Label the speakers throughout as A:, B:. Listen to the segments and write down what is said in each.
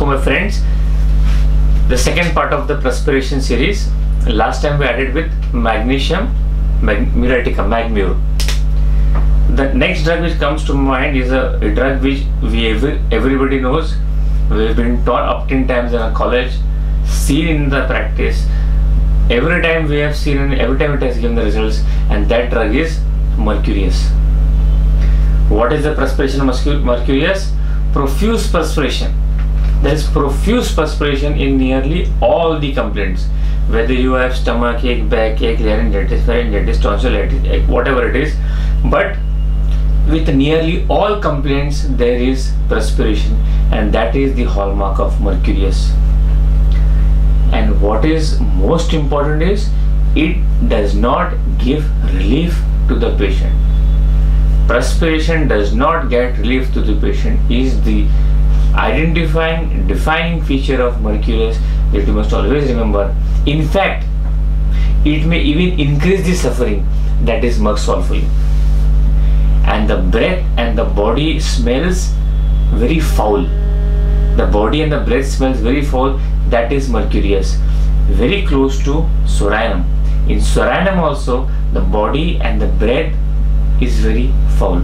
A: So my friends, the second part of the Perspiration series. Last time we added with magnesium muriatica, magmure. The next drug which comes to mind is a drug which everybody knows. We've been taught up 10 times in our college, seen in the practice. Every time we have seen, and every time it has given the results, and that drug is Mercurius. What is the perspiration of Mercurius? Profuse perspiration. There is profuse perspiration in nearly all the complaints, whether you have stomach ache, back ache, laryngitis, tonsillitis, whatever it is. But with nearly all complaints there is perspiration, and that is the hallmark of Mercurius. And what is most important is it does not give relief to the patient. Perspiration does not get relief to the patient is the defining feature of Mercurius that you must always remember. In fact, it may even increase the suffering. That is Merc solve for you. And the breath and the body smells very foul. The body and the breath smells very foul. That is Mercurius. Very close to Psorinum. In Psorinum also, the body and the breath is very foul.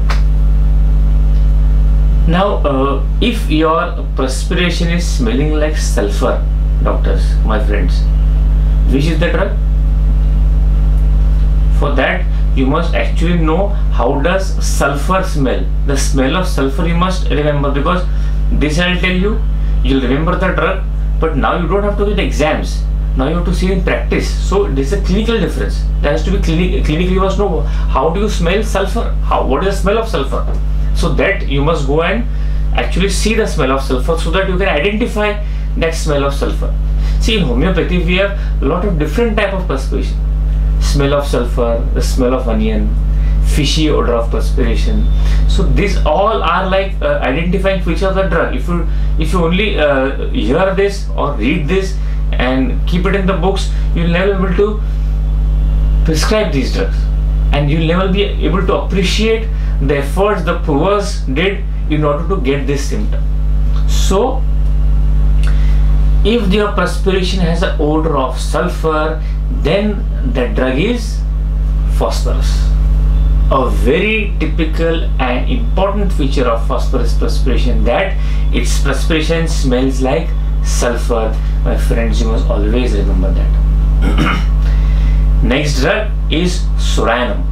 A: Now, if your perspiration is smelling like sulfur, doctors, my friends, which is the drug? For that, you must actually know how does sulfur smell. The smell of sulfur you must remember, because this I'll tell you, you'll remember the drug, but now you don't have to do the exams. Now you have to see in practice. So this is a clinical difference. There has to be clinically you must know how do you smell sulfur. What is the smell of sulfur? So that you must go and actually see the smell of sulfur, so that you can identify that smell of sulfur. See, in homeopathy we have a lot of different type of perspiration. Smell of sulfur, the smell of onion, fishy odor of perspiration. So these all are like identifying features of the drug. If you only hear this or read this and keep it in the books, you'll never be able to prescribe these drugs, and you'll never be able to appreciate the efforts the provers did in order to get this symptom. So if your perspiration has an odor of sulfur, then the drug is phosphorus. A very typical and important feature of phosphorus perspiration, that its perspiration smells like sulfur. My friends, you must always remember that. Next drug is Psorinum.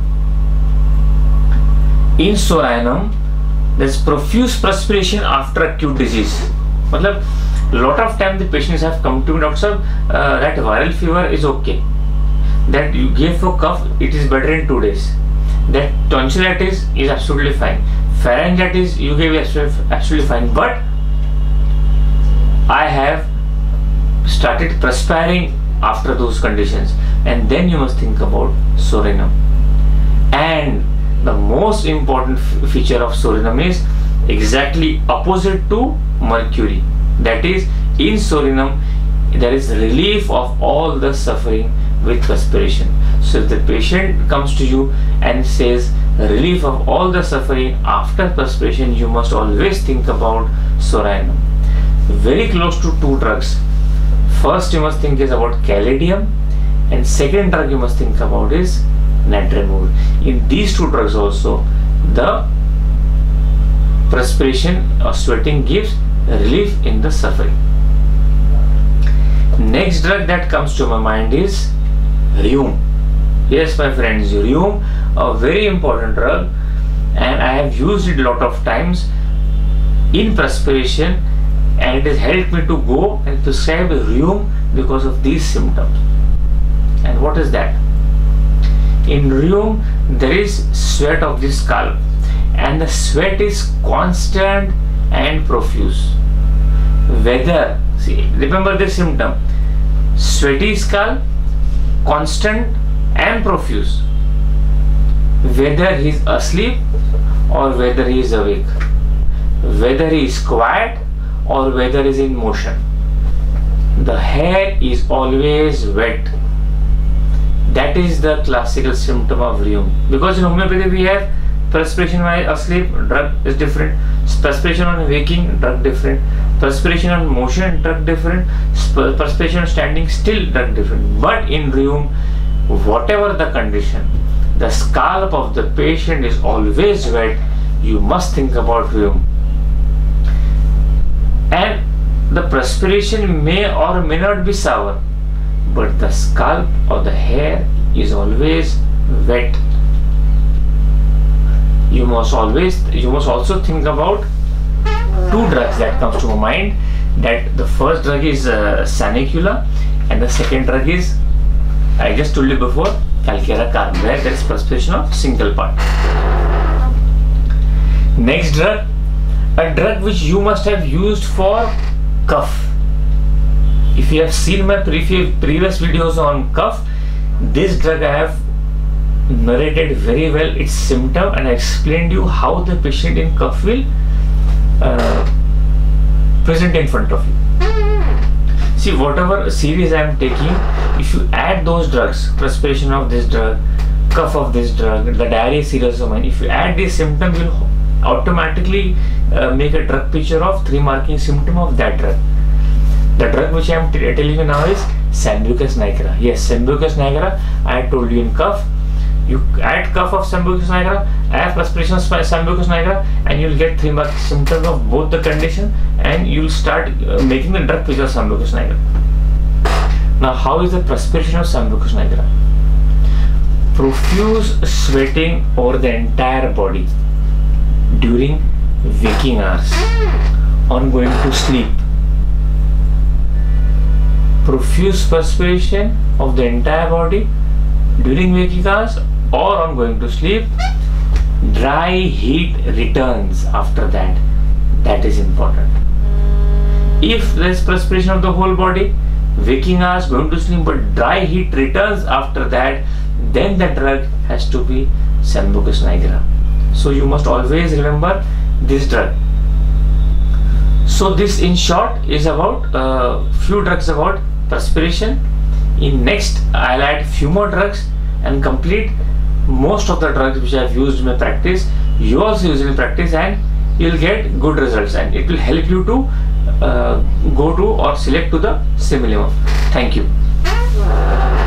A: In Psorinum, there is profuse perspiration after acute disease. Matlab, lot of time the patients have come to me, doctor sir, that viral fever is okay, that you gave for cough, it is better in 2 days, that tonsillitis is absolutely fine, pharyngitis you gave absolutely fine, but I have started perspiring after those conditions. And then you must think about Psorinum. And the most important feature of Psorinum is exactly opposite to Mercury. That is, in Psorinum there is relief of all the suffering with perspiration. So if the patient comes to you and says relief of all the suffering after perspiration, you must always think about Psorinum. Very close to two drugs. First you must think is about caladium, and second drug you must think about is natrimur. In these two drugs also, the perspiration or sweating gives relief in the suffering. Next drug that comes to my mind is Rheum. Yes, my friends, Rheum, a very important drug, and I have used it a lot of times in perspiration, and it has helped me to go and prescribe Rheum because of these symptoms. And what is that? In Rheum there is sweat of the scalp, and the sweat is constant and profuse. Whether, see, remember this symptom, sweaty scalp, constant and profuse, whether he is asleep or whether he is awake, whether he is quiet or whether he is in motion, the hair is always wet. That is the classical symptom of Rheum. Because in homeopathy we have Perspiration while asleep, drug is different. Perspiration on waking, drug different. Perspiration on motion, drug different. Perspiration on standing, still drug different. But in Rheum, whatever the condition, the scalp of the patient is always wet. You must think about Rheum. And the perspiration may or may not be sour, but the scalp or the hair is always wet. You must also think about two drugs that comes to my mind. That the first drug is Sanicula, and the second drug is, I just told you before, Calcera Carb, where there is perspiration of single part. Next drug, a drug which you must have used for cough. If you have seen my previous videos on cough, this drug I have narrated very well its symptom, and I explained you how the patient in cough will present in front of you. See, whatever series I am taking, if you add those drugs, perspiration of this drug, cough of this drug, the diarrhea series of mine, if you add these symptoms, you will automatically make a drug picture of 3 marking symptom of that drug. The drug which I am telling you now is Sambucus nigra. Yes, Sambucus nigra, I told you in cough. You add cough of Sambucus nigra, add perspiration of Sambucus nigra, and you will get 3 marking symptoms of both the condition, and you will start making the drug picture of Sambucus nigra. Now, how is the perspiration of Sambucus nigra? Profuse sweating over the entire body during waking hours, on going to sleep. Profuse perspiration of the entire body during waking hours or on going to sleep. Dry heat returns after that. That is important. If there is perspiration of the whole body, waking hours, going to sleep, but dry heat returns after that, then the drug has to be Sambucus nigra. So you must always remember this drug. So this in short is about few drugs about perspiration. In next I'll add few more drugs and complete most of the drugs which I have used in my practice. You also use in practice, and you will get good results, and it will help you to go to or select to the similimum. Thank you.